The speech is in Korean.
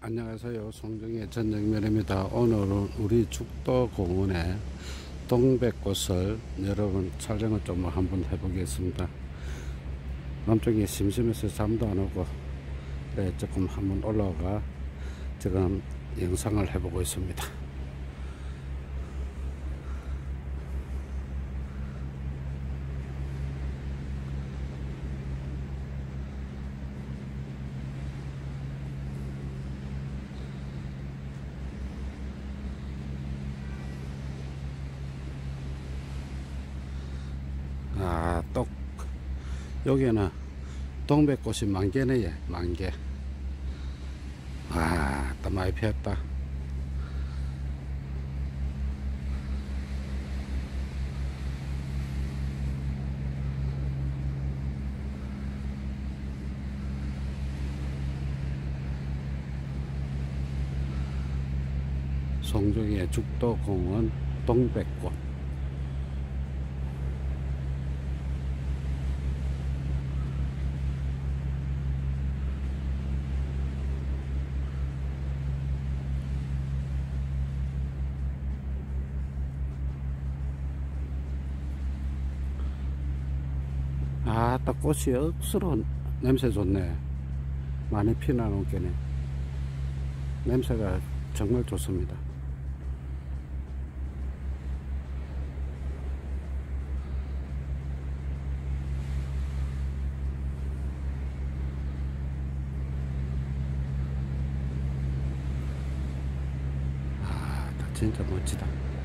안녕하세요. 송정의 전정면입니다. 오늘은 우리 죽도공원의 동백꽃을 여러분 촬영을 좀 한번 해보겠습니다. 남쪽에 심심해서 잠도 안 오고 조금 한번 올라가 지금 영상을 해보고 있습니다. 또 여기는 동백꽃이 만개네. 만개. 또 많이 피었다. 송정의 죽도공원 동백꽃. 딱 꽃이 억수로 냄새 좋네. 많이 피나는 게네. 냄새가 정말 좋습니다. 진짜 멋지다.